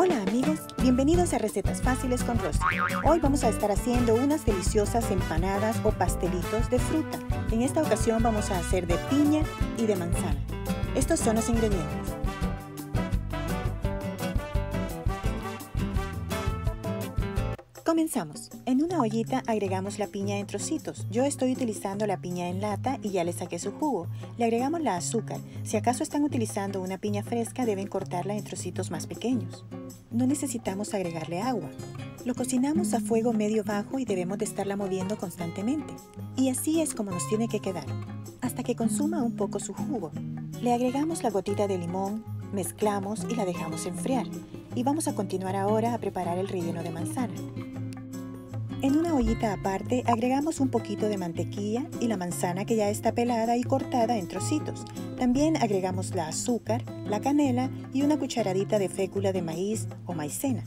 Hola amigos, bienvenidos a Recetas Fáciles con Rosy. Hoy vamos a estar haciendo unas deliciosas empanadas o pastelitos de fruta. En esta ocasión vamos a hacer de piña y de manzana. Estos son los ingredientes. Comenzamos. En una ollita agregamos la piña en trocitos. Yo estoy utilizando la piña en lata y ya le saqué su jugo. Le agregamos la azúcar. Si acaso están utilizando una piña fresca, deben cortarla en trocitos más pequeños. No necesitamos agregarle agua. Lo cocinamos a fuego medio bajo y debemos de estarla moviendo constantemente. Y así es como nos tiene que quedar, hasta que consuma un poco su jugo. Le agregamos la gotita de limón, mezclamos y la dejamos enfriar. Y vamos a continuar ahora a preparar el relleno de manzana. En una ollita aparte agregamos un poquito de mantequilla y la manzana que ya está pelada y cortada en trocitos. También agregamos la azúcar, la canela y una cucharadita de fécula de maíz o maicena.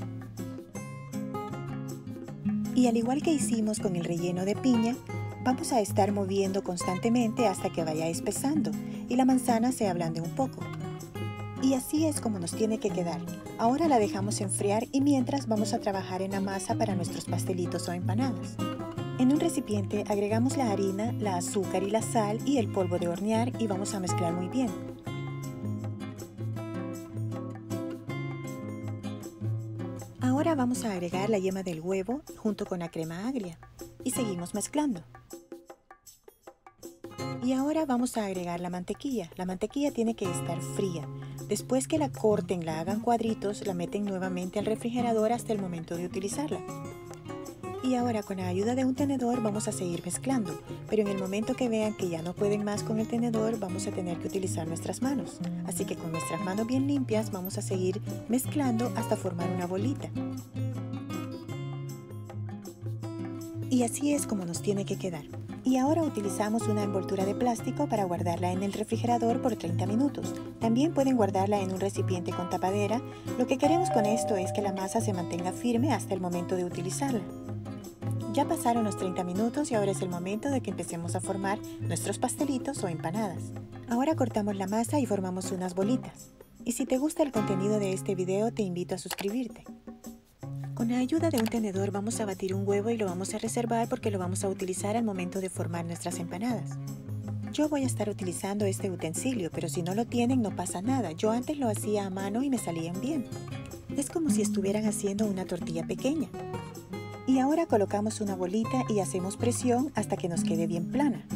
Y al igual que hicimos con el relleno de piña, vamos a estar moviendo constantemente hasta que vaya espesando y la manzana se ablande un poco. Y así es como nos tiene que quedar. Ahora la dejamos enfriar y mientras vamos a trabajar en la masa para nuestros pastelitos o empanadas. En un recipiente agregamos la harina, la azúcar y la sal y el polvo de hornear y vamos a mezclar muy bien. Ahora vamos a agregar la yema del huevo junto con la crema agria y seguimos mezclando. Y ahora vamos a agregar la mantequilla. La mantequilla tiene que estar fría. Después que la corten, la hagan cuadritos, la meten nuevamente al refrigerador hasta el momento de utilizarla. Y ahora con la ayuda de un tenedor vamos a seguir mezclando, pero en el momento que vean que ya no pueden más con el tenedor vamos a tener que utilizar nuestras manos. Así que con nuestras manos bien limpias vamos a seguir mezclando hasta formar una bolita. Y así es como nos tiene que quedar. Y ahora utilizamos una envoltura de plástico para guardarla en el refrigerador por 30 minutos. También pueden guardarla en un recipiente con tapadera. Lo que queremos con esto es que la masa se mantenga firme hasta el momento de utilizarla. Ya pasaron los 30 minutos y ahora es el momento de que empecemos a formar nuestros pastelitos o empanadas. Ahora cortamos la masa y formamos unas bolitas. Y si te gusta el contenido de este video, te invito a suscribirte. Con la ayuda de un tenedor vamos a batir un huevo y lo vamos a reservar porque lo vamos a utilizar al momento de formar nuestras empanadas. Yo voy a estar utilizando este utensilio, pero si no lo tienen no pasa nada. Yo antes lo hacía a mano y me salían bien. Es como si estuvieran haciendo una tortilla pequeña. Y ahora colocamos una bolita y hacemos presión hasta que nos quede bien plana.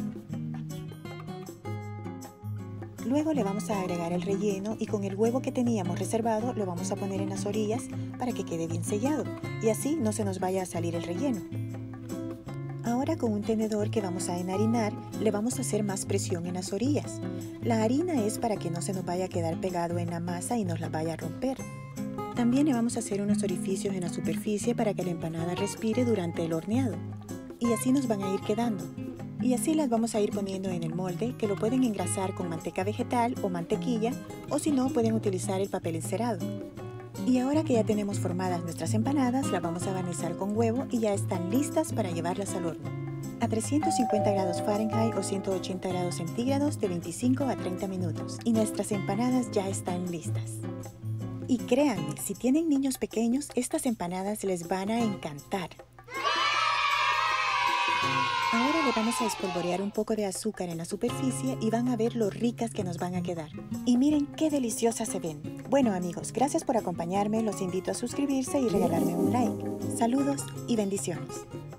Luego le vamos a agregar el relleno y con el huevo que teníamos reservado lo vamos a poner en las orillas para que quede bien sellado y así no se nos vaya a salir el relleno. Ahora con un tenedor que vamos a enharinar le vamos a hacer más presión en las orillas. La harina es para que no se nos vaya a quedar pegado en la masa y nos la vaya a romper. También le vamos a hacer unos orificios en la superficie para que la empanada respire durante el horneado. Y así nos van a ir quedando. Y así las vamos a ir poniendo en el molde, que lo pueden engrasar con manteca vegetal o mantequilla, o si no, pueden utilizar el papel encerado. Y ahora que ya tenemos formadas nuestras empanadas, las vamos a barnizar con huevo y ya están listas para llevarlas al horno. A 350 grados Fahrenheit o 180 grados centígrados de 25 a 30 minutos. Y nuestras empanadas ya están listas. Y créanme, si tienen niños pequeños, estas empanadas les van a encantar. Ahora le vamos a espolvorear un poco de azúcar en la superficie y van a ver lo ricas que nos van a quedar. Y miren qué deliciosas se ven. Bueno amigos, gracias por acompañarme, los invito a suscribirse y regalarme un like. Saludos y bendiciones.